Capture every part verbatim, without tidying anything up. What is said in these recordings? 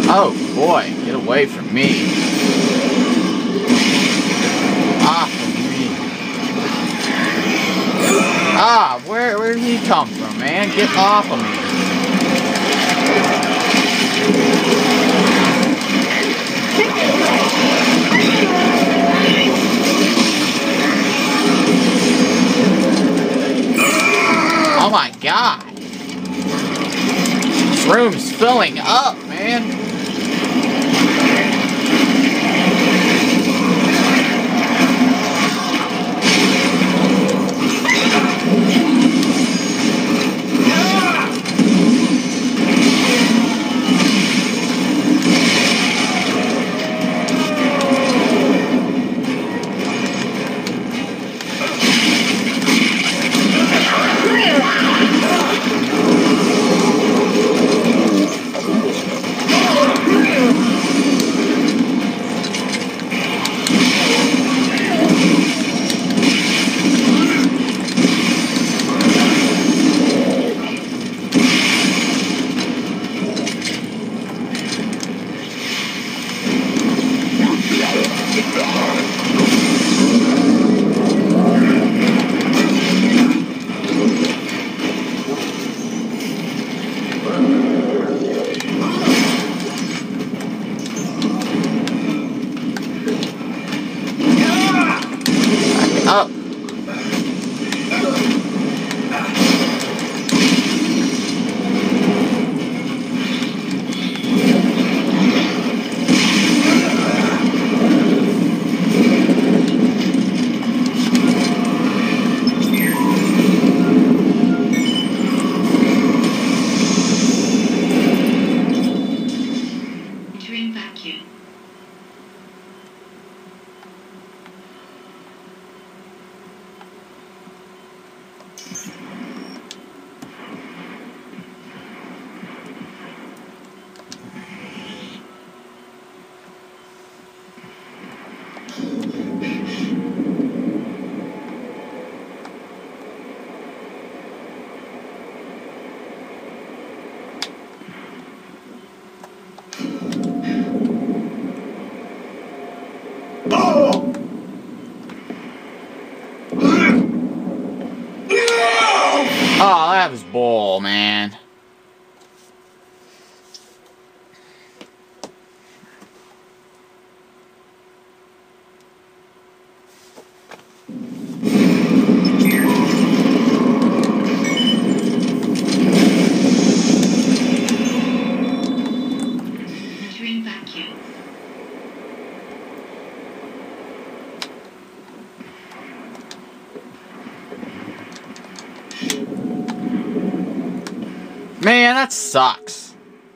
Oh boy, get away from me. Off of me. Ah, where, where did he come from, man? Get off of me. Oh my god. This room's filling up, man. Up. Entering vacuum. Oh, that was bull, man. Entering vacuum. Man, that sucks.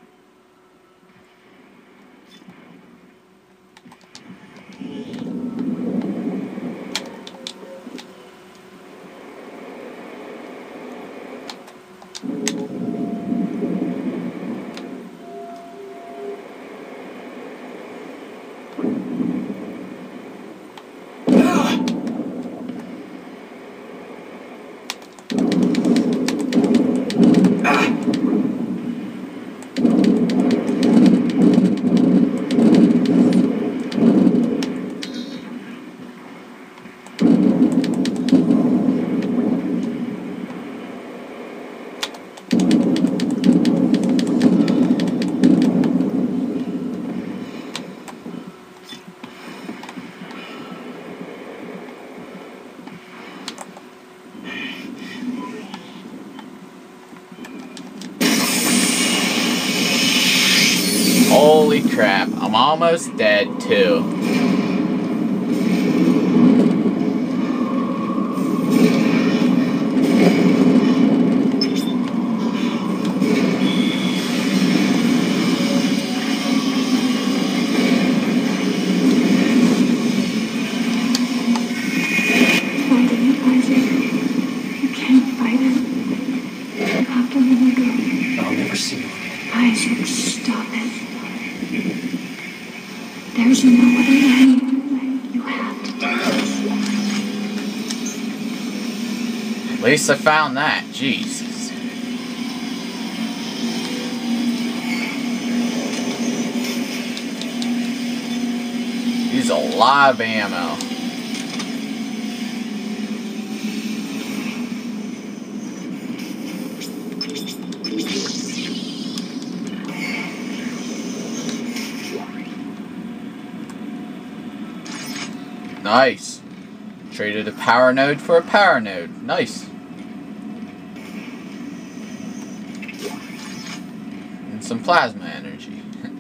Holy crap, I'm almost dead too. Isaac, stop it. There's no other way. You have to do this. At least I found that. Jesus. use a lot of ammo. Nice. Traded a power node for a power node. Nice. And some plasma energy.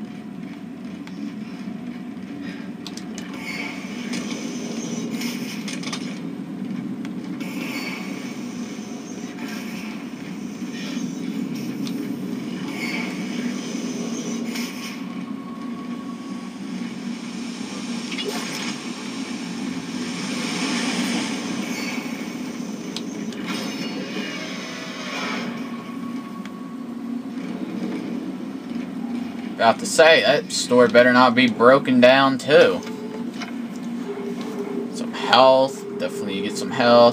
About to say, that store better not be broken down too. Some health, definitely get some health.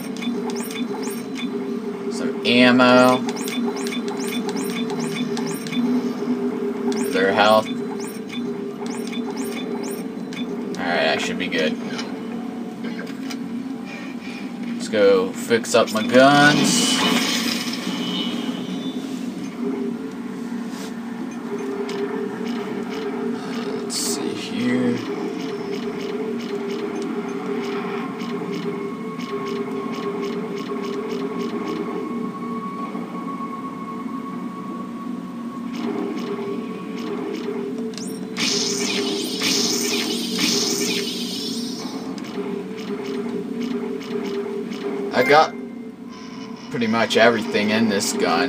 Some ammo. Their health. Alright, that should be good. Let's go fix up my guns. I got pretty much everything in this gun.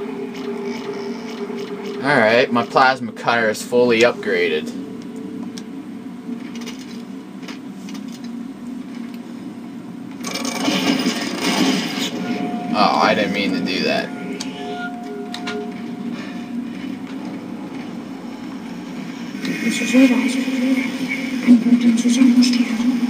Alright, my plasma cutter is fully upgraded. Oh, I didn't mean to do that. 我是追来追来，你们这次真不是人。